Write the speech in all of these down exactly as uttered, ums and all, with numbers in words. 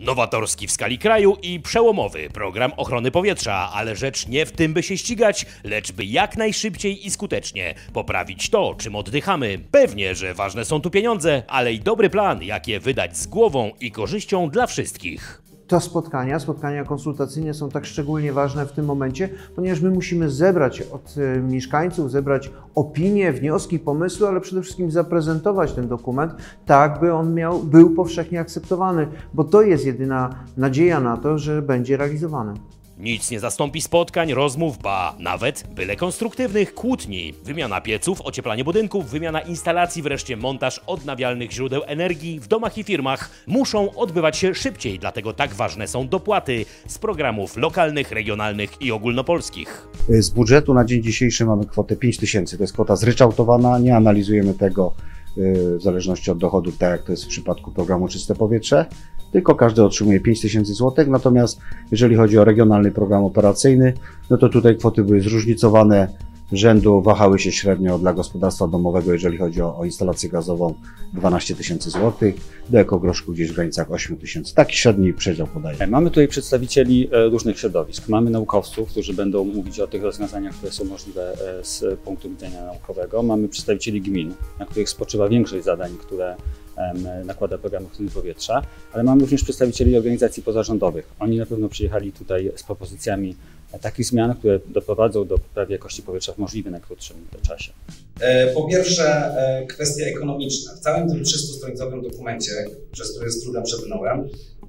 Nowatorski w skali kraju i przełomowy program ochrony powietrza, ale rzecz nie w tym, by się ścigać, lecz by jak najszybciej i skutecznie poprawić to, czym oddychamy. Pewnie, że ważne są tu pieniądze, ale i dobry plan, jak je wydać z głową i korzyścią dla wszystkich. Te spotkania, spotkania konsultacyjne są tak szczególnie ważne w tym momencie, ponieważ my musimy zebrać od y, mieszkańców, zebrać opinie, wnioski, pomysły, ale przede wszystkim zaprezentować ten dokument tak, by on miał, był powszechnie akceptowany, bo to jest jedyna nadzieja na to, że będzie realizowany. Nic nie zastąpi spotkań, rozmów, ba nawet byle konstruktywnych kłótni. Wymiana pieców, ocieplanie budynków, wymiana instalacji, wreszcie montaż odnawialnych źródeł energii w domach i firmach muszą odbywać się szybciej, dlatego tak ważne są dopłaty z programów lokalnych, regionalnych i ogólnopolskich. Z budżetu na dzień dzisiejszy mamy kwotę pięć tysięcy, to jest kwota zryczałtowana, nie analizujemy tego w zależności od dochodu, tak jak to jest w przypadku programu Czyste Powietrze, tylko każdy otrzymuje pięć tysięcy złotych, natomiast jeżeli chodzi o regionalny program operacyjny, no to tutaj kwoty były zróżnicowane, rzędu wahały się średnio dla gospodarstwa domowego, jeżeli chodzi o, o instalację gazową, dwanaście tysięcy złotych, do ekogroszku gdzieś w granicach osiem tysięcy. Taki średni przedział podaje. Mamy tutaj przedstawicieli różnych środowisk. Mamy naukowców, którzy będą mówić o tych rozwiązaniach, które są możliwe z punktu widzenia naukowego. Mamy przedstawicieli gmin, na których spoczywa większość zadań, które nakłada program ochrony powietrza, ale mamy również przedstawicieli organizacji pozarządowych. Oni na pewno przyjechali tutaj z propozycjami takich zmian, które doprowadzą do poprawy jakości powietrza w możliwie najkrótszym czasie. Po pierwsze, kwestie ekonomiczne. W całym tym trzystustranicowym dokumencie, przez który z trudem przebrnąłem,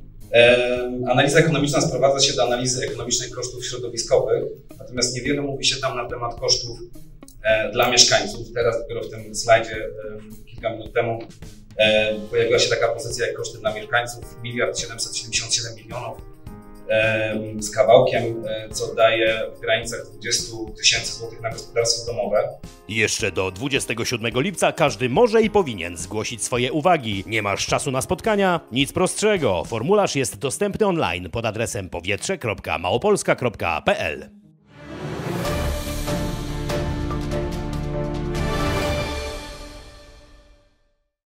analiza ekonomiczna sprowadza się do analizy ekonomicznej kosztów środowiskowych, natomiast niewiele mówi się tam na temat kosztów dla mieszkańców. Teraz dopiero w tym slajdzie kilka minut temu pojawiła się taka pozycja jak koszty dla mieszkańców, miliard siedemset siedemdziesiąt siedem milionów z kawałkiem, co daje w granicach dwudziestu tysięcy złotych na gospodarstwo domowe. Jeszcze do dwudziestego siódmego lipca każdy może i powinien zgłosić swoje uwagi. Nie masz czasu na spotkania? Nic prostszego. Formularz jest dostępny online pod adresem powietrze kropka małopolska kropka p l.